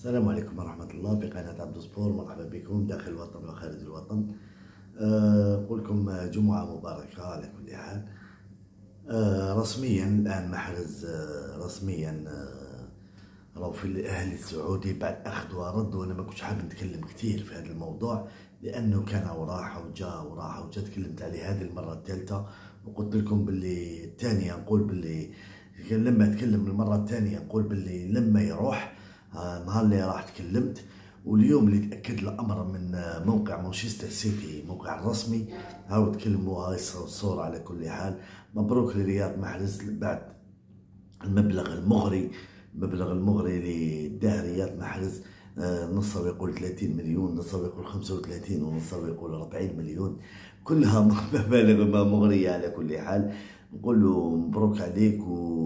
السلام عليكم ورحمة الله في قناة عبدو سبور. مرحبا بكم داخل الوطن وخارج الوطن. نقول لكم جمعة مباركة على كل حال. رسميا الآن محرز رسميا راهو في الأهلي السعودي بعد أخذ ورد، وأنا ما كنتش حاب نتكلم كثير في هذا الموضوع لأنه كان وراح وجا تكلمت عليه هذه المرة الثالثة، وقلت لكم باللي الثانية نقول باللي لما أتكلم المرة الثانية نقول باللي لما يروح نهار اللي راح تكلمت. واليوم اللي تأكد الأمر من موقع مانشستر سيتي موقع الرسمي هاو تكلموا هاي الصورة. على كل حال مبروك لرياض محرز بعد المبلغ المغري اللي داه رياض محرز. نصه يقول 30 مليون، نصه يقول 35، ونصه يقول 40 مليون، كلها مبالغ مغرية. على كل حال نقول له مبروك عليك.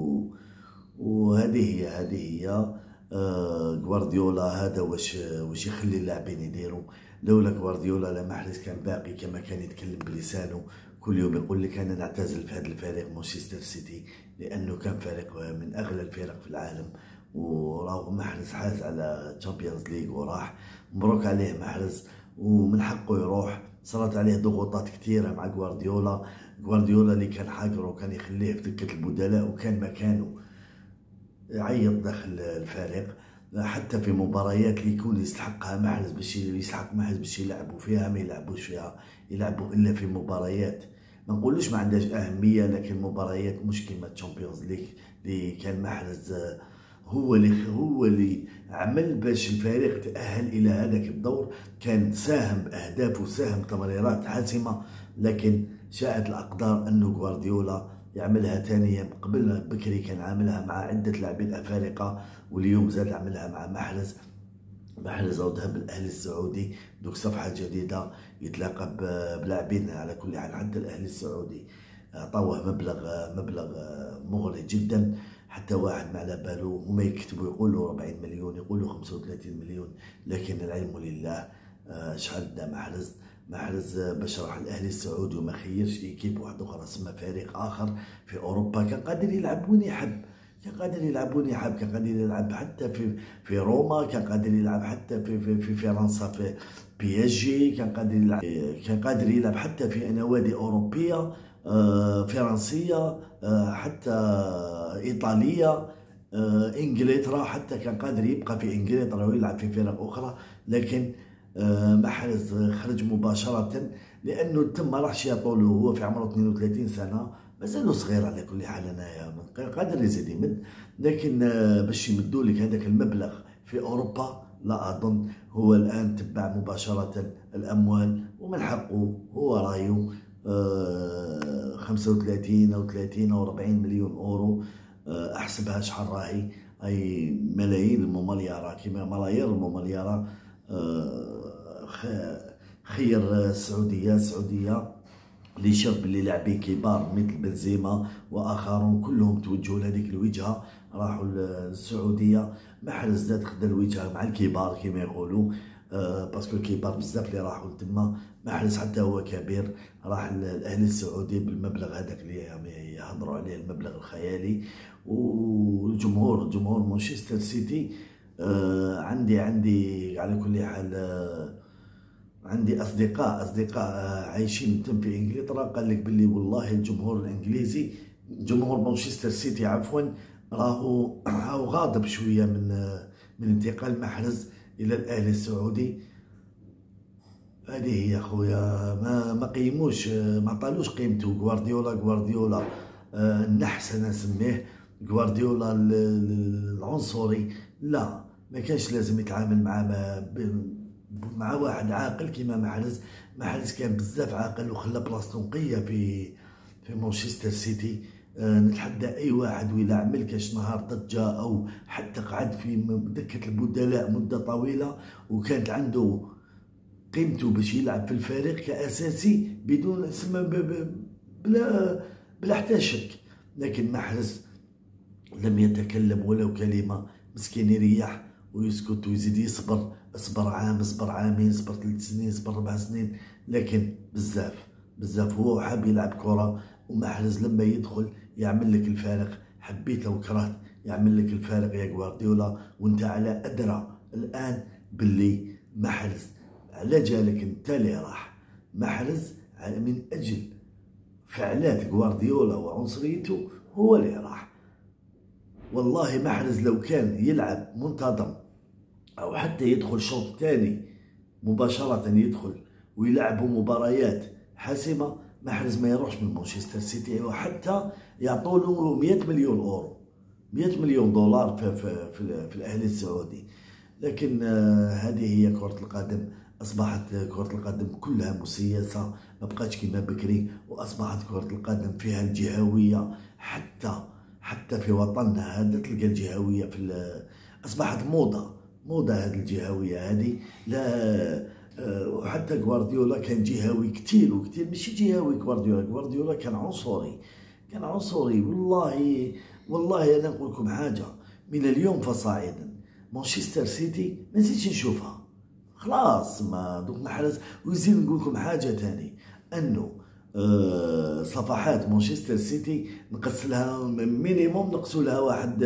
وهذه هي غوارديولا. هذا واش يخلي اللاعبين يديروا. لولا غوارديولا لا محرز كان باقي كما كان يتكلم بلسانه كل يوم يقول لك انا نعتزل في هذا الفريق مانشستر سيتي، لانه كان فريق من اغلى الفرق في العالم. وراه محرز حاز على تشامبيونز ليغ وراح. مبروك عليه محرز، ومن حقه يروح. صارت عليه ضغوطات كثيره مع غوارديولا اللي كان حاقره وكان يخليه في دكه البدلاء، وكان مكانه يعيط داخل الفريق. حتى في مباريات اللي يكون يستحق محرز باش يلعبوا فيها ما يلعبوش فيها، يلعبوا الا في مباريات ما نقولوش ما عندهاش اهميه، لكن مباريات مش كيما تشامبيونز ليغ اللي كان محرز هو اللي عمل باش الفريق تأهل الى هذاك الدور. كان ساهم باهداف وساهم تمريرات حاسمه، لكن شاءت الاقدار انه غوارديولا يعملها ثانية. قبل بكري كان عاملها مع عدة لاعبين أفارقة، واليوم زاد عملها مع محرز أو ذهب الأهلي السعودي. دوك صفحة جديدة يتلاقى بلاعبين. على كل حال حتى الأهلي السعودي عطاوه مبلغ مغري جدا، حتى واحد ما على باله. هما يكتبوا يقولوا 40 مليون، يقولوا 35 مليون، لكن العلم لله. شحال دا محرز باش راح الاهلي السعودي وما خيرش ايكيب واحد اخرى سما فريق اخر في اوروبا. كان قادر يلعب وين يحب، كان قادر يلعب حتى في روما، كان قادر يلعب حتى في فرنسا في بي اس جي، كان قادر يلعب حتى في نوادي اوروبيه فرنسيه، حتى ايطاليه، انجلترا. حتى كان قادر يبقى في انجلترا ويلعب في فرق اخرى، لكن محرز خرج مباشرة لأنه تم ما راحش يعطولو. هو في عمره 32 سنة، مازالو صغير. على كل حال أنايا قادر يزيد يمد، لكن باش يمدوا لك هذاك المبلغ في أوروبا لا أظن. هو الآن تبع مباشرة الأموال، ومن حقه هو رايو 35 أو 30 أو 40 مليون أورو. أحسبها شحال راهي، أي ملايين المليارات، كيما ملايير المليارات. خير السعودية اللي شرب اللي لاعبين كبار مثل بنزيما واخرون كلهم توجهوا لهذيك الوجهه، راحوا للسعوديه. محرز زاد خدا الوجهه مع الكبار كما يقولوا، باسكو الكبار بزاف اللي راحوا لتما. محرز حتى هو كبير راح الاهلي السعودي بالمبلغ هذاك اللي يهضروا عليه، المبلغ الخيالي. جمهور مانشستر سيتي عندي على كل حال عندي اصدقاء عايشين تم في انجلترا. قال لك باللي والله الجمهور الانجليزي، جمهور مانشستر سيتي عفوا، راهو غاضب شويه من انتقال محرز الى الاهلي السعودي. هذه هي خويا، ما قيموش، ما عطالوش قيمته. غوارديولا النحس انا نسميه، غوارديولا العنصري. لا، ما كانش لازم يتعامل مع واحد عاقل كيما محرز كان بزاف عاقل وخلى بلاصتو نقيه في مانشستر سيتي. نتحدى اي واحد ولا عمل كاش نهار ضجه او حتى قعد في دكه البدلاء مده طويله وكانت عنده قيمته باش يلعب في الفريق كاساسي بدون اسم بلا حتى شك. لكن محرز لم يتكلم ولو كلمه، مسكين يريح ويسكت ويزيد يصبر. اصبر عام، اصبر عامين، اصبر 3 سنين، اصبر 4 سنين، لكن بزاف هو حاب يلعب كرة. ومحرز لما يدخل يعمل لك الفارق، حبيته وكرهت يعمل لك الفارق يا غوارديولا. وانت على الان باللي محرز على جالك انت اللي راح محرز من اجل فعلات غوارديولا وعنصريته هو اللي راح. والله محرز لو كان يلعب منتظم او حتى يدخل شوط ثاني مباشرة يدخل ويلعبوا مباريات حاسمة، محرز ما يروحش من مانشستر سيتي، وحتى يعطوا له 100 مليون اورو 100 مليون دولار في الاهلي السعودي. لكن هذه هي كرة القدم. اصبحت كرة القدم كلها مسيسة، ما بقاتش كيما بكري، واصبحت كرة القدم فيها الجهوية. حتى في وطننا هذا تلقى الجهوية اصبحت موضة هذه الجهوية هذه. لا وحتى غوارديولا كان جهوي كثير وكثير، ماشي جهوي غوارديولا كان عنصري والله انا نقول لكم حاجه، من اليوم فصاعدا مانشستر سيتي ما نزيدش نشوفها خلاص. ما دوك محرز. ويزيد نقول لكم حاجه ثاني، انه صفحات مانشستر سيتي نقص لها مينيموم، نقصوا لها واحد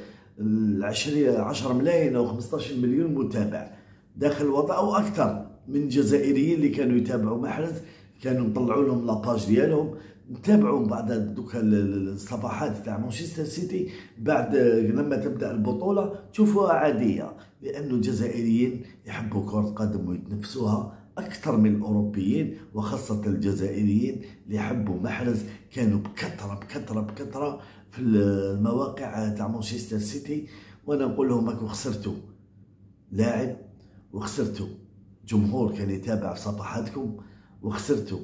10 ملايين او 15 مليون متابع داخل الوطن، او اكثر من الجزائريين اللي كانوا يتابعوا محرز، كانوا نطلعوا لهم لاباج ديالهم نتابعوا بعد دوك الصفحات تاع مانشستر سيتي. بعد لما تبدا البطوله تشوفوها عاديه، لانه الجزائريين يحبوا كره القدم ويتنفسوها اكثر من الاوروبيين، وخاصه الجزائريين اللي يحبوا محرز كانوا بكثره في المواقع تاع مانشستر سيتي. وانا نقول لهم راكم خسرتوا لاعب، وخسرتوا جمهور كان يتابع في صفحاتكم، وخسرتوا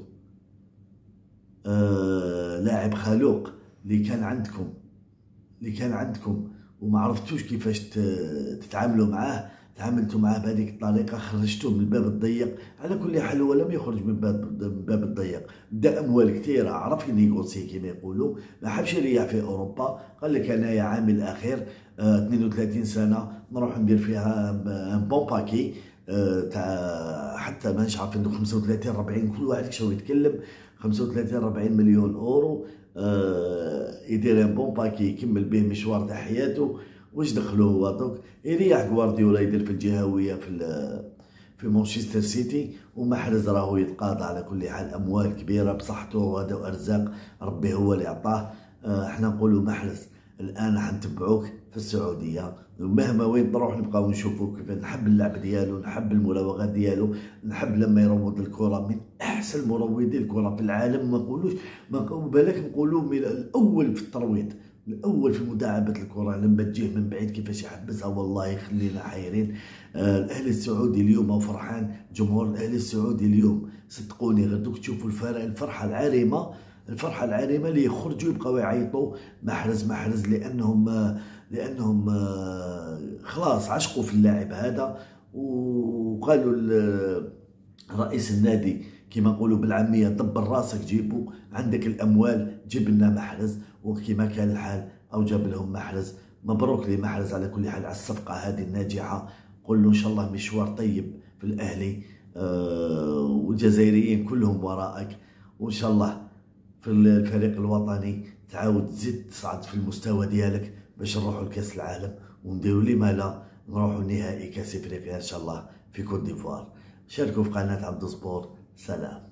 لاعب خلوق اللي كان عندكم وما عرفتوش كيفاش تتعاملوا معاه. تعاملتوا معاه بهذيك الطريقه، خرجتوه من الباب الضيق. على كل حال هو لم يخرج من الباب الضيق، دا اموال كثيره، عرف ينيغوسي كما يقولوا، ما حبش يريح في اوروبا. قال لك انايا عامل الاخير 32 سنه نروح ندير فيها ان بون باكي تاع حتى مانيش عارف عنده 35 40 كل واحد شو يتكلم 35 40 مليون اورو يدير ان بون باكي يكمل به مشوار تاع حياته. واش دخلو هو دوك يريح غوارديولا يدير في الجهويه في مانشستر سيتي، ومحرز راهو يتقاضى على كل حال اموال كبيره بصحته، وهذا ارزاق ربي هو اللي عطاه. احنا نقولوا محرز الان حنتبعوك في السعوديه، مهما وين تروح نبقاو نشوفوك. نحب اللعب ديالو، نحب المراوغات ديالو، نحب لما يروض الكره، من احسن مروضي الكره في العالم. ما بالك نقولوا من الاول في الترويض، الاول في مداعبه الكره، لما تجيه من بعيد كيفاش يحبسها والله يخلينا حيرين. الاهلي السعودي اليوم وفرحان، جمهور الاهلي السعودي اليوم صدقوني غير دوك تشوفوا الفرحه العارمه اللي يخرجوا يبقاو يعيطوا محرز لانهم خلاص عشقوا في اللاعب هذا. وقالوا رئيس النادي كما نقولوا بالعاميه دبر راسك جيبوا، عندك الاموال جيب لنا محرز. وكما كان الحال او جاب لهم محرز. مبروك لمحرز على كل حال على الصفقه هذه الناجحه. قل له ان شاء الله مشوار طيب في الاهلي، والجزائريين كلهم وراءك، وان شاء الله في الفريق الوطني تعاود تزيد تصعد في المستوى ديالك باش نروحوا لكاس العالم، ونديروا لما لا نروحوا نهائي كاس افريقيا ان شاء الله في كوت ديفوار. شاركوا في قناه عبدو سبور. سلام.